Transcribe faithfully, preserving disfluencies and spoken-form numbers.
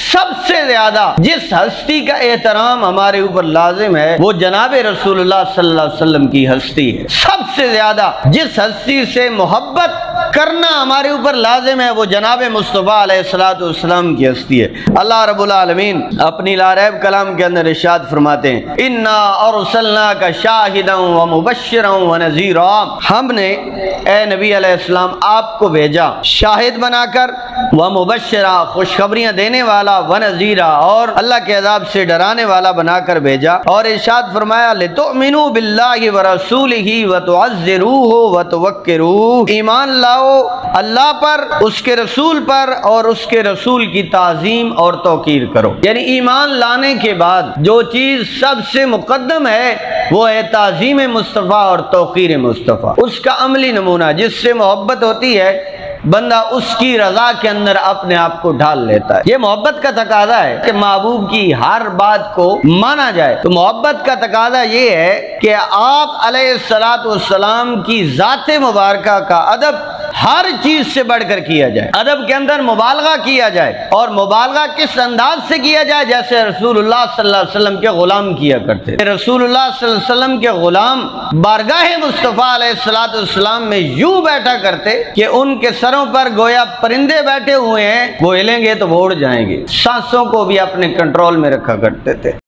सबसे ज्यादा जिस हस्ती का एहतराम हमारे ऊपर लाजिम है वो जनाब रसूलुल्लाह सल्लल्लाहु अलैहि वसल्लम की हस्ती है। सबसे ज्यादा जिस हस्ती से मोहब्बत करना हमारे ऊपर लाजिम है वो जनाब मुस्तफ़ा अलैहिस्सलातु वस्सलाम की हस्ती है। अल्लाह रब्बुल आलमीन अपनी लारैब कलाम के अंदर इरशाद फरमाते हैं, इन्ना अर्सलनाका शाहिदन व मुबश्शिरन व नज़ीरा, हमने ए नबी अलैहिस्सलाम आपको भेजा शाहिद बनाकर, व मुबश्शिरा खुशखबरियां देने वाला, व नज़ीरा और अल्लाह के अज़ाब से डराने वाला बनाकर भेजा। और इरशाद फरमाया लितुमिनु बिल्लाहि व रसूलिही व तुअज़्ज़िरूहु व तुवक्किरूहु, ईमान लाओ अल्लाह पर, उसके रसूल पर और उसके रसूल की ताज़ीम और तौकीर करो। यानी ईमान लाने के बाद जो चीज़ सबसे मुकद्दम है वो है ताज़ीम मुस्तफ़ा और तौकीर मुस्तफ़ा। उसका अमली नमूना जिससे मोहब्बत होती है बंदा उसकी रजा के अंदर अपने आप को ढाल लेता है। ये मोहब्बत का तकाजा है कि महबूब की हर बात को माना जाए। तो मोहब्बत का तकाजा ये है कि आप अलैहिस्सलातु वस्सलाम की ज़ाते मुबारका का अदब हर चीज से बढ़कर किया जाए। अदब के अंदर मुबालगा किया जाए, और मुबालगा किस अंदाज से किया जाए, जैसे रसूलुल्लाह सल्लल्लाहु अलैहि वसल्लम के गुलाम किया करते थे। रसूलुल्लाह सल्लल्लाहु अलैहि वसल्लम के गुलाम बारगाह मुस्तफ़ा अलैहिस्सलातु वस्सलाम में यूं बैठा करते कि उनके सरों पर गोया परिंदे बैठे हुए हैं, वो हिलेंगे तो वो उड़ जाएंगे। सांसों को भी अपने कंट्रोल में रखा करते थे।